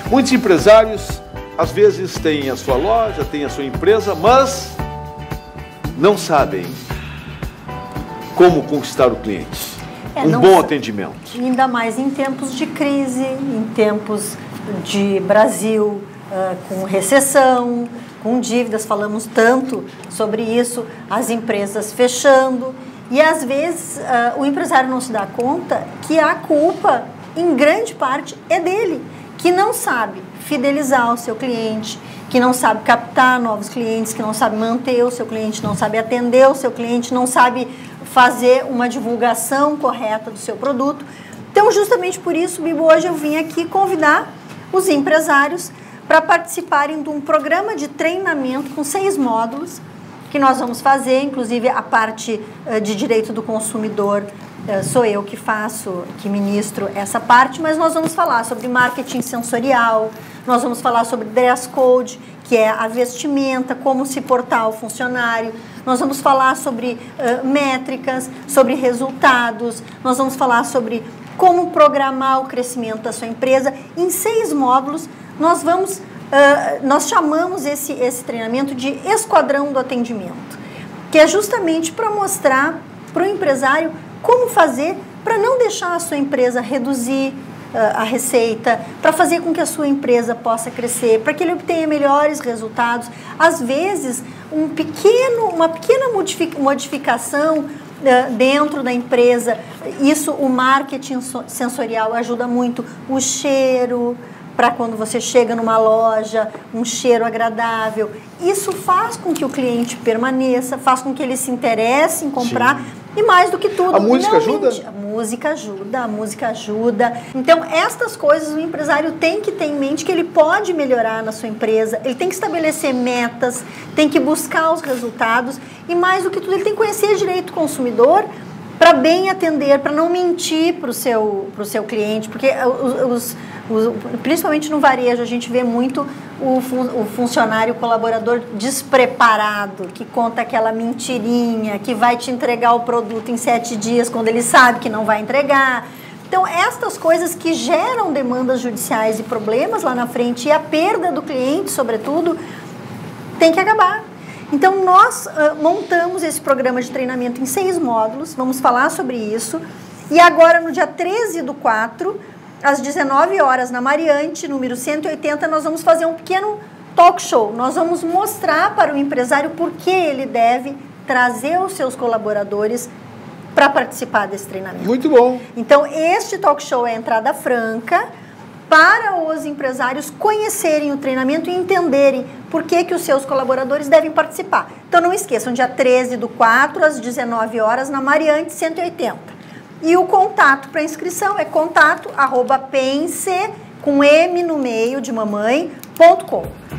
Muitos empresários, às vezes, têm a sua loja, têm a sua empresa, mas não sabem como conquistar o cliente. Um bom atendimento. Ainda mais em tempos de crise, em tempos de Brasil com recessão, com dívidas, falamos tanto sobre isso, as empresas fechando. E às vezes o empresário não se dá conta que a culpa, em grande parte, é dele, que não sabe fidelizar o seu cliente, que não sabe captar novos clientes, que não sabe manter o seu cliente, não sabe atender o seu cliente, não sabe fazer uma divulgação correta do seu produto. Então, justamente por isso, Bibo, hoje eu vim aqui convidar os empresários para participarem de um programa de treinamento com 6 módulos que nós vamos fazer, inclusive a parte de direito do consumidor sou eu que faço, que ministro essa parte, mas nós vamos falar sobre marketing sensorial, nós vamos falar sobre dress code, que é a vestimenta, como se portar ao funcionário, nós vamos falar sobre métricas, sobre resultados, nós vamos falar sobre como programar o crescimento da sua empresa. Em 6 módulos, nós chamamos esse treinamento de Esquadrão do Atendimento, que é justamente para mostrar para o empresário como fazer para não deixar a sua empresa reduzir a receita, para fazer com que a sua empresa possa crescer, para que ele obtenha melhores resultados. Às vezes, uma pequena modificação dentro da empresa, isso o marketing sensorial ajuda muito, o cheiro, para quando você chega numa loja, um cheiro agradável. Isso faz com que o cliente permaneça, faz com que ele se interesse em comprar. Sim. E mais do que tudo... A música ajuda? A música ajuda. Então, estas coisas o empresário tem que ter em mente que ele pode melhorar na sua empresa, ele tem que estabelecer metas, tem que buscar os resultados e mais do que tudo, ele tem que conhecer direito do consumidor para bem atender, para não mentir para o seu cliente, porque principalmente no varejo a gente vê muito o funcionário, o colaborador despreparado, que conta aquela mentirinha, que vai te entregar o produto em 7 dias quando ele sabe que não vai entregar. Então, estas coisas que geram demandas judiciais e problemas lá na frente e a perda do cliente, sobretudo, tem que acabar. Então, nós montamos esse programa de treinamento em 6 módulos, vamos falar sobre isso. E agora, no dia 13/4, às 19 horas, na Mariante, número 180, nós vamos fazer um pequeno talk show. Nós vamos mostrar para o empresário por que ele deve trazer os seus colaboradores para participar desse treinamento. Muito bom. Então, este talk show é entrada franca para os empresários conhecerem o treinamento e entenderem por que os seus colaboradores devem participar. Então, não esqueçam, dia 13/4, às 19 horas, na Mariante 180. E o contato para inscrição é contato@pense, com M no meio, de mamãe.com.